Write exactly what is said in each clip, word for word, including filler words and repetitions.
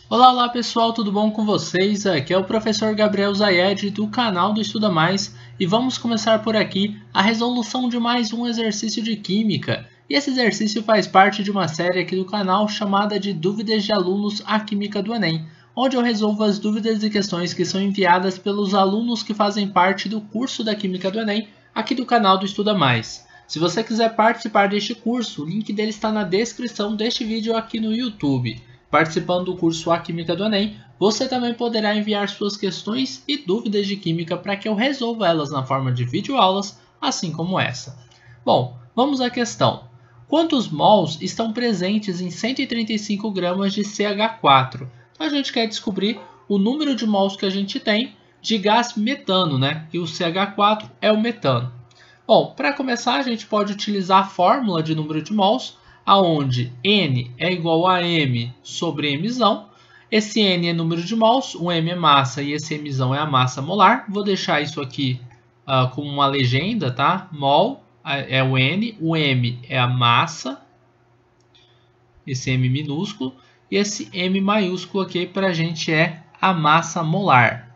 Olá, olá pessoal, tudo bom com vocês? Aqui é o professor Gabriel Zayed do canal do Estuda Mais e vamos começar por aqui a resolução de mais um exercício de Química. E esse exercício faz parte de uma série aqui do canal chamada de Dúvidas de Alunos à Química do Enem, onde eu resolvo as dúvidas e questões que são enviadas pelos alunos que fazem parte do curso da Química do Enem aqui do canal do Estuda Mais. Se você quiser participar deste curso, o link dele está na descrição deste vídeo aqui no YouTube. Participando do curso A Química do Enem, você também poderá enviar suas questões e dúvidas de química para que eu resolva elas na forma de videoaulas, assim como essa. Bom, vamos à questão. Quantos mols estão presentes em cento e trinta e cinco gramas de C H quatro? Então a gente quer descobrir o número de mols que a gente tem de gás metano, né? E o C H quatro é o metano. Bom, para começar a gente pode utilizar a fórmula de número de mols, aonde N é igual a M sobre Mzão. Esse N é número de mols, o M é massa e esse Mzão é a massa molar. Vou deixar isso aqui uh, como uma legenda, tá? Mol é o N, o M é a massa, esse M minúsculo, e esse M maiúsculo aqui para a gente é a massa molar.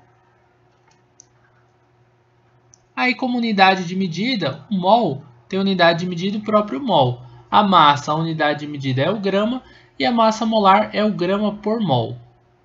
Aí, como unidade de medida, o mol tem unidade de medida o próprio mol. A massa, a unidade de medida é o grama, e a massa molar é o grama por mol.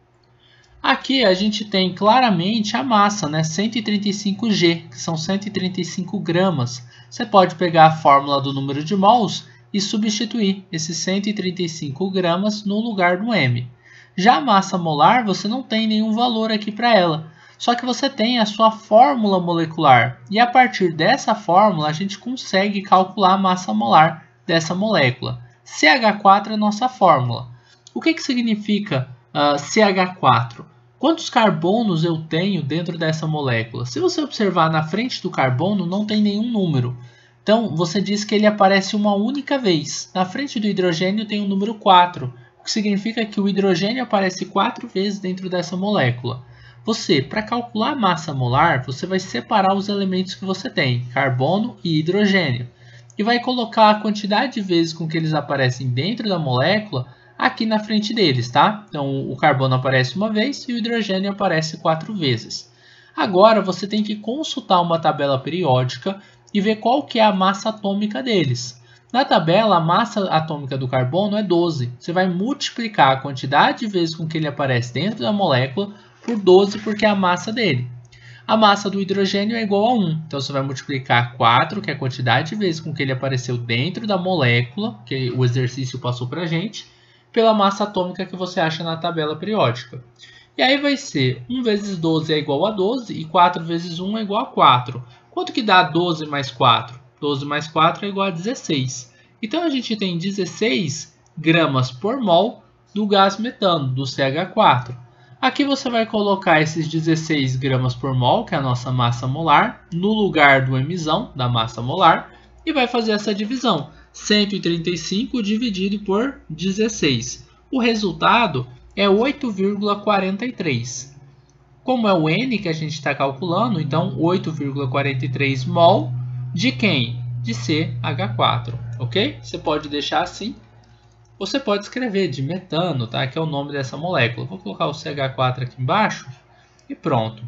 Aqui a gente tem claramente a massa, né? cento e trinta e cinco G, que são cento e trinta e cinco gramas. Você pode pegar a fórmula do número de mols e substituir esses cento e trinta e cinco gramas no lugar do M. Já a massa molar, você não tem nenhum valor aqui para ela. Só que você tem a sua fórmula molecular. E a partir dessa fórmula, a gente consegue calcular a massa molar dessa molécula. C H quatro é a nossa fórmula. O que, que significa uh, C H quatro? Quantos carbonos eu tenho dentro dessa molécula? Se você observar na frente do carbono, não tem nenhum número. Então, você diz que ele aparece uma única vez. Na frente do hidrogênio tem o número quatro, o que significa que o hidrogênio aparece quatro vezes dentro dessa molécula. Você, para calcular a massa molar, você vai separar os elementos que você tem, carbono e hidrogênio, e vai colocar a quantidade de vezes com que eles aparecem dentro da molécula aqui na frente deles, tá? Então, o carbono aparece uma vez e o hidrogênio aparece quatro vezes. Agora, você tem que consultar uma tabela periódica e ver qual que é a massa atômica deles. Na tabela, a massa atômica do carbono é doze. Você vai multiplicar a quantidade de vezes com que ele aparece dentro da molécula por doze, porque é a massa dele. A massa do hidrogênio é igual a um. Então, você vai multiplicar quatro, que é a quantidade de vezes com que ele apareceu dentro da molécula, que o exercício passou para a gente, pela massa atômica que você acha na tabela periódica. E aí vai ser um vezes doze é igual a doze e quatro vezes um é igual a quatro. Quanto que dá doze mais quatro? doze mais quatro é igual a dezesseis. Então, a gente tem dezesseis gramas por mol do gás metano, do C H quatro. Aqui você vai colocar esses dezesseis gramas por mol, que é a nossa massa molar, no lugar do Mzão, da massa molar, e vai fazer essa divisão. cento e trinta e cinco dividido por dezesseis. O resultado é oito vírgula quarenta e três. Como é o N que a gente está calculando, então oito vírgula quarenta e três mol de quem? De C H quatro, ok? Você pode deixar assim. Você pode escrever de metano, tá? Que é o nome dessa molécula. Vou colocar o C H quatro aqui embaixo e pronto.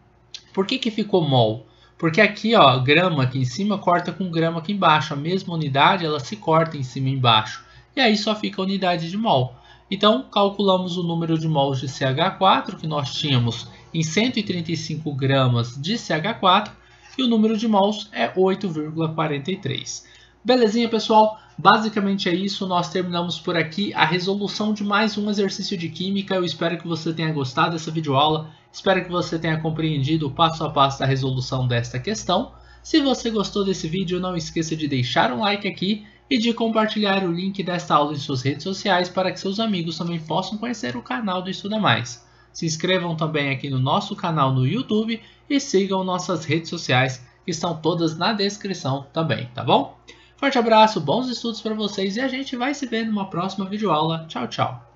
Por que que ficou mol? Porque aqui, ó, grama aqui em cima corta com grama aqui embaixo. A mesma unidade, ela se corta em cima e embaixo. E aí só fica a unidade de mol. Então, calculamos o número de mols de C H quatro, que nós tínhamos em cento e trinta e cinco gramas de C H quatro. E o número de mols é oito vírgula quarenta e três. Belezinha, pessoal? Basicamente é isso, nós terminamos por aqui a resolução de mais um exercício de química. Eu espero que você tenha gostado dessa videoaula, espero que você tenha compreendido o passo a passo da resolução desta questão. Se você gostou desse vídeo, não esqueça de deixar um like aqui e de compartilhar o link desta aula em suas redes sociais para que seus amigos também possam conhecer o canal do Estuda Mais. Se inscrevam também aqui no nosso canal no YouTube e sigam nossas redes sociais, que estão todas na descrição também, tá bom? Forte abraço, bons estudos para vocês e a gente vai se ver numa próxima videoaula. Tchau, tchau!